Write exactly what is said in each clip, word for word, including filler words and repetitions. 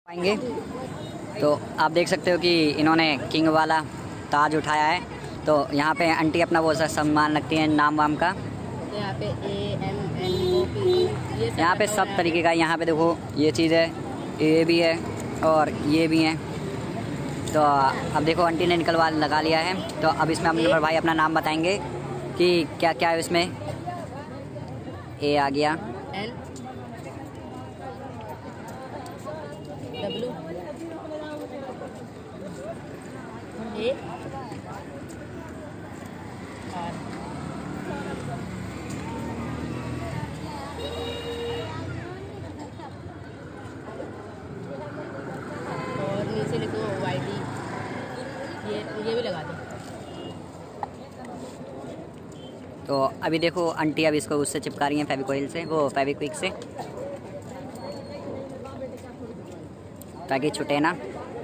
आएंगे तो आप देख सकते हो कि इन्होंने किंग वाला ताज उठाया है। तो यहाँ पे आंटी अपना वो सा सम्मान रखती हैं नाम वाम का। यहाँ पे A M N O P यहाँ पे सब तरीके का, यहाँ पे देखो ये चीज़ है, ये भी है और ये भी है। तो अब देखो आंटी ने निकलवा लगा लिया है। तो अब इसमें अपने पर भाई अपना नाम बताएंगे कि क्या क्या है इसमें। ए आ गया, एन डब्ल्यू ए आर और नीचे लिखो वाई डी। ये ये भी लगा दो। तो अभी देखो आंटी अब इसको उससे चिपका रही हैं फेविकोइल से, वो फेविक्विक से, ताकि छुटे ना।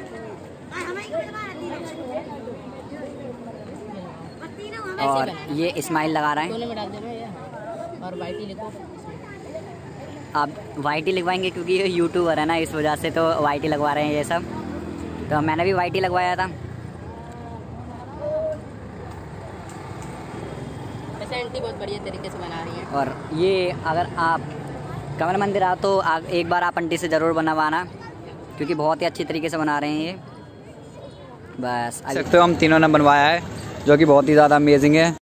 और ये स्माइल लगा रहा है। कोने में डाल देना ये, और वाई टी लिखो। आप वाई टी लिखवाएंगे क्योंकि ये यूट्यूबर है ना, इस वजह से तो वाई टी लगवा रहे हैं ये सब। तो मैंने भी वाई टी लगवाया था। वैसे आंटी बहुत बढ़िया तरीके से बना रही है। और ये अगर आप कमल मंदिर आओ तो आ, एक बार आप आंटी से ज़रूर बनवाना, क्योंकि बहुत ही अच्छी तरीके से बना रहे हैं ये। बस सकते हो हम तीनों ने बनवाया है, जो कि बहुत ही ज़्यादा अमेजिंग है।